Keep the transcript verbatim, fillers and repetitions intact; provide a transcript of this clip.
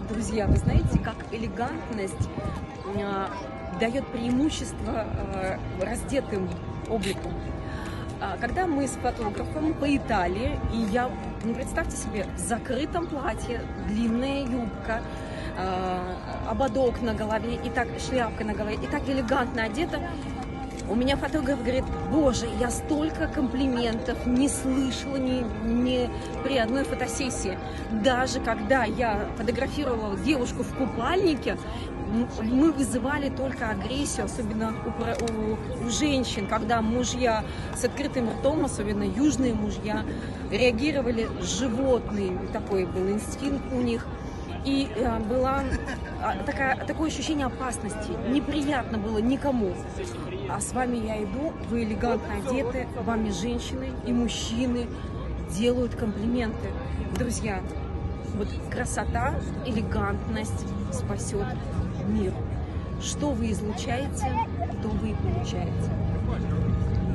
Друзья, вы знаете, как элегантность э, дает преимущество э, раздетым облику. А, когда мы с фотографом по Италии, и я, ну, представьте себе, в закрытом платье, длинная юбка, э, ободок на голове, и так шляпка на голове, и так элегантно одета, у меня фотограф говорит: боже, я столько комплиментов не слышала ни, ни при одной фотосессии. Даже когда я фотографировала девушку в купальнике, мы вызывали только агрессию, особенно у, у, у женщин, когда мужья с открытым ртом, особенно южные мужья, реагировали животные, такой был инстинкт у них. И э, было э, такая, такое ощущение опасности, неприятно было никому. А с вами я иду, вы элегантно одеты, вами женщины и мужчины делают комплименты. Друзья, вот красота, элегантность спасет мир. Что вы излучаете, то вы и получаете.